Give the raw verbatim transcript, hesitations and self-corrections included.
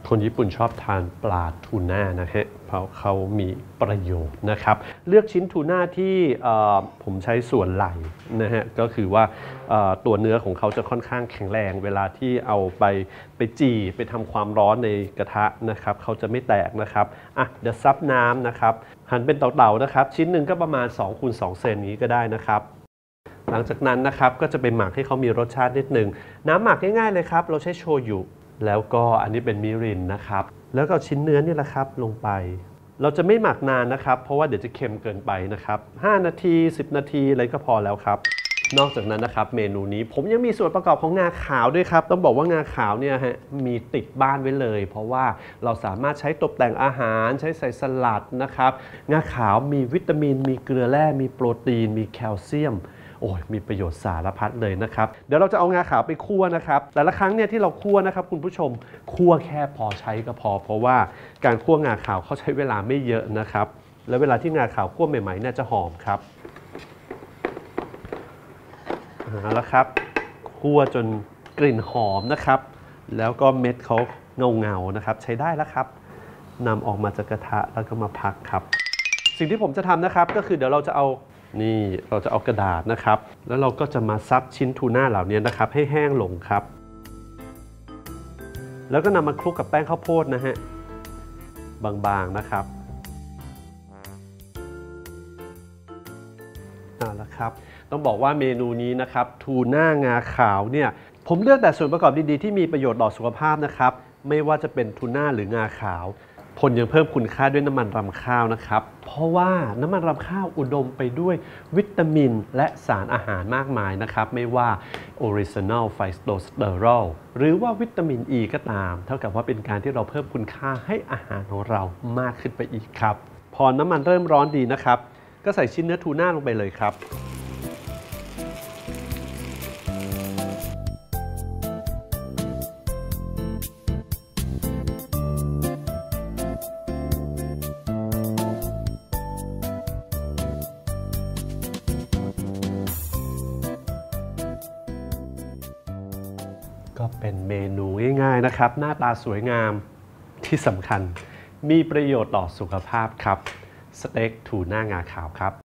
คนญี่ปุ่นชอบทานปลาทูน่านะฮะเพราะเขามีประโยชน์นะครับเลือกชิ้นทูน่าที่ผมใช้ส่วนไหล่นะฮะก็คือว่าตัวเนื้อของเขาจะค่อนข้างแข็งแรงเวลาที่เอาไปไปจี่ไปทำความร้อนในกระทะนะครับเขาจะไม่แตกนะครับอ่ะเดี๋ยวซับน้ำนะครับหั่นเป็นเต๋าๆนะครับชิ้นหนึ่งก็ประมาณสองคูณสองเซนนี้ก็ได้นะครับหลังจากนั้นนะครับก็จะไปหมักให้เขามีรสชาตินิดนึงน้ำหมักง่ายๆเลยครับเราใช้โชยุแล้วก็อันนี้เป็นมิรินนะครับแล้วก็ชิ้นเนื้อนี่แหละครับลงไปเราจะไม่หมักนานนะครับเพราะว่าเดี๋ยวจะเค็มเกินไปนะครับห้านาทีสิบนาทีอะไรก็พอแล้วครับนอกจากนั้นนะครับเมนูนี้ผมยังมีส่วนประกอบของงาขาวด้วยครับต้องบอกว่างาขาวเนี่ยฮะมีติดบ้านไว้เลยเพราะว่าเราสามารถใช้ตกแต่งอาหารใช้ใส่สลัดนะครับงาขาวมีวิตามินมีเกลือแร่มีโปรตีนมีแคลเซียมโอ้ยมีประโยชน์สารพัดเลยนะครับเดี๋ยวเราจะเอางาขาวไปคั่วนะครับแต่ละครั้งเนี่ยที่เราคั่วนะครับคุณผู้ชมคั่วแค่พอใช้ก็พอเพราะว่าการคั่วงาขาวเขาใช้เวลาไม่เยอะนะครับแล้วเวลาที่งาขาวคั่วใหม่ๆเนี่ยจะหอมครับเอาละครับคั่วจนกลิ่นหอมนะครับแล้วก็เม็ดเขาเงาๆนะครับใช้ได้แล้วครับนำออกมาจากกระทะแล้วก็มาพักครับสิ่งที่ผมจะทำนะครับก็คือเดี๋ยวเราจะเอานี่เราจะเอากระดาษนะครับแล้วเราก็จะมาซับชิ้นทูน่าเหล่านี้นะครับให้แห้งลงครับแล้วก็นำมาคลุกกับแป้งข้าวโพดนะฮะบางๆนะครับเอาละครับต้องบอกว่าเมนูนี้นะครับทูน่างาขาวเนี่ยผมเลือกแต่ส่วนประกอบดีๆที่มีประโยชน์ต่อสุขภาพนะครับไม่ว่าจะเป็นทูน่าหรืองาขาวผลยังเพิ่มคุณค่าด้วยน้ำมันรำข้าวนะครับเพราะว่าน้ำมันรำข้าวอุดมไปด้วยวิตามินและสารอาหารมากมายนะครับไม่ว่า Original Phytosterol หรือว่าวิตามิน E ก็ตามเท่ากับว่าเป็นการที่เราเพิ่มคุณค่าให้อาหารของเรามากขึ้นไปอีกครับพอน้ำมันเริ่มร้อนดีนะครับก็ใส่ชิ้นเนื้อทูน่าลงไปเลยครับก็เป็นเมนูง่ายๆนะครับหน้าตาสวยงามที่สำคัญมีประโยชน์ต่อสุขภาพครับสเต็กทูน่างาขาวครับ